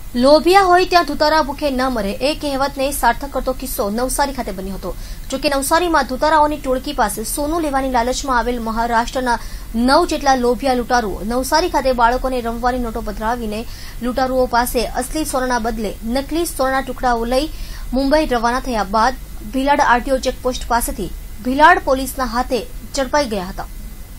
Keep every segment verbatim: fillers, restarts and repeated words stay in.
લોભિયા હોય ત્યાં ધુતારા ભૂખે ન મરે એ કહેવતને સાર્થક કરતો કિસ્સો નવસારી ખાતે બન્યો હતો। જોકે નવસારીમાં ધુતારાઓની ટોળકી પાસે સોનું લેવાની લાલચમાં આવેલ મહારાષ્ટ્રના નવ જેટલા લોભિયા લૂંટારુઓ નવસારી ખાતે બાળકોને રમવાની નોટો પધરાવીને લૂંટારુઓ પાસે અસલી સોનાના બદલે નકલી સોનાના ટુકડાઓ લઈ મુંબઈ રવાના થયા બાદ ભીલાડ આરટીઓ ચેકપોસ્ટ પાસેથી ભીલાડ પોલીસના હાથે ઝડપાઈ ગયા હતા।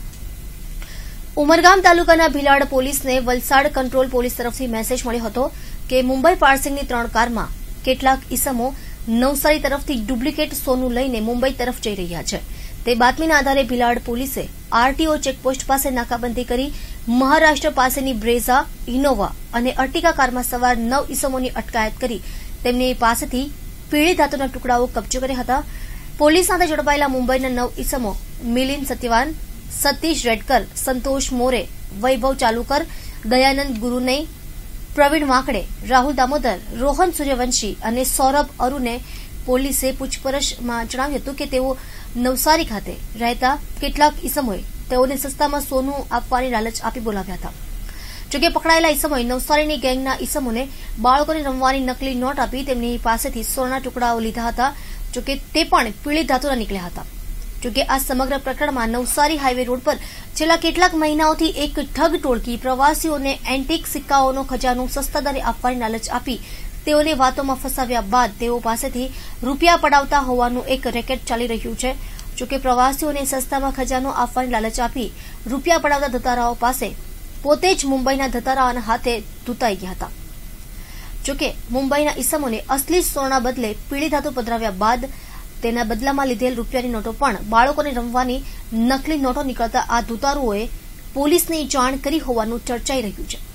ઉમરગામ તાલુકાના ભીલાડ પોલીસને વલસાડ કંટ્રોલ પોલીસ તરફથી મેસેજ મળ્યો હતો કે મુંબઈ પાર્સિંગની ત્રણ કારમાં કેટલાક ઈસમો નવસારી તરફથી ડુપ્લિકેટ સોનું લઈને મુંબઈ તરફ જઈ રહ્યા છે। તે બાતમીના આધારે ભીલાડ પોલીસે આરટીઓ ચેકપોસ્ટ પાસે નાકાબંધી કરી મહારાષ્ટ્ર પાસેની બ્રેઝા, ઇનોવા અને અર્ટિકા કારમાં સવાર નવ ઈસમોની અટકાયત કરી તેમની પાસેથી પીળી ધાતુના ટુકડાઓ કબજે કર્યા હતા। પોલીસ સાથે ઝડપાયેલા મુંબઈના નવ ઈસમો મિલિંદ સત્યવાન, સતીશ રેડકર, સંતોષ મોરે, વૈભવ ચાલુકર, દયાનંદ ગુરુનઈ, પ્રવીણ વાંકડે, રાહુલ દામોદર, રોહન સૂર્યવંશી અને સૌરભ અરુને પોલીસે પૂછપરછમાં જણાવ્યું હતું કે તેઓ નવસારી ખાતે રહેતા કેટલાક ઈસમોએ તેઓને સસ્તામાં સોનું આપવાની લાલચ આપી બોલાવ્યા હતા। જોકે પકડાયેલા ઈસમોએ નવસારીની ગેંગના ઈસમોને બાળકોને રમવાની નકલી નોટ આપી તેમની પાસેથી સોનાના ટુકડાઓ લીધા હતા। જોકે તે પણ પીળી ધાતુના નીકળ્યા હતા। જોકે આ સમગ્ર પ્રકરણમાં નવસારી હાઈવે રોડ પર છેલ્લા કેટલાક મહિનાઓથી એક ઠગ ટોળકી પ્રવાસીઓને એન્ટિક સિક્કાઓનો ખજાનો સસ્તા દરે આપવાની લાલચ આપી તેઓને વાતોમાં ફસાવ્યા બાદ તેઓ પાસેથી રૂપિયા પડાવતા હોવાનું એક રેકેટ ચાલી રહ્યું છે। જોકે પ્રવાસીઓને સસ્તામાં ખજાનો આપવાની લાલચ આપી રૂપિયા પડાવતા ધતારાઓ પાસે પોતે જ મુંબઈના ધતારાઓના હાથે ધૂતાઈ ગયા હતા। જોકે મુંબઈના ઈસમોને અસલી સોના બદલે પીળી ધાતુ પધરાવ્યા બાદ તેના બદલામાં લીધેલ રૂપિયાની નોટો પણ બાળકોને રમવાની નકલી નોટો નીકળતા આ ધુતારુઓએ પોલીસને જાણ કરી હોવાનું ચર્ચાઈ રહ્યું છે।